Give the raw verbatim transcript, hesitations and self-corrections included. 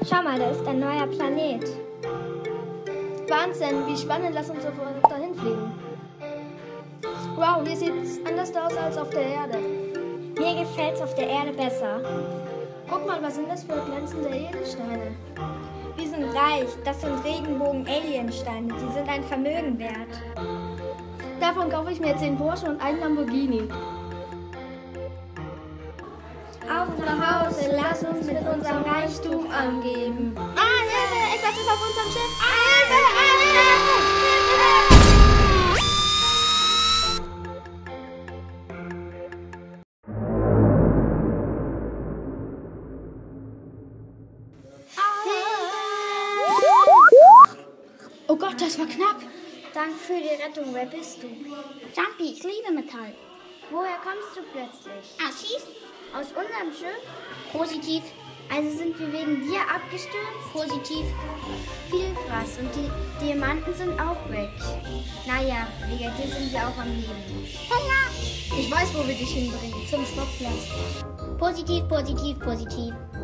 Schau mal, da ist ein neuer Planet. Wahnsinn, wie spannend, lass uns sofort dahin fliegen. Wow, hier sieht es anders aus als auf der Erde. Mir gefällt es auf der Erde besser. Guck mal, was sind das für glänzende Edelsteine? Wir sind reich, das sind Regenbogen-Aliensteine, die sind ein Vermögen wert. Davon kaufe ich mir zehn Porsche und einen Lamborghini. Auf nach Hause, lass uns mit unserem Reichtum angeben. Ah, Hilfe, etwas ist auf unserem Schiff. Ah, Hilfe, Oh Gott, das war knapp. Danke für die Rettung. Wer bist du? Jumpy, ich liebe Metall. Woher kommst du plötzlich? Ah, schieß. Aus unserem Schiff? Positiv. Also sind wir wegen dir abgestürzt? Positiv. Viel Fraß und die Diamanten sind auch weg. Naja, wegen dir sind wir auch am Leben. Hunger. Ich weiß, wo wir dich hinbringen. Zum Sportplatz. Positiv, positiv, positiv.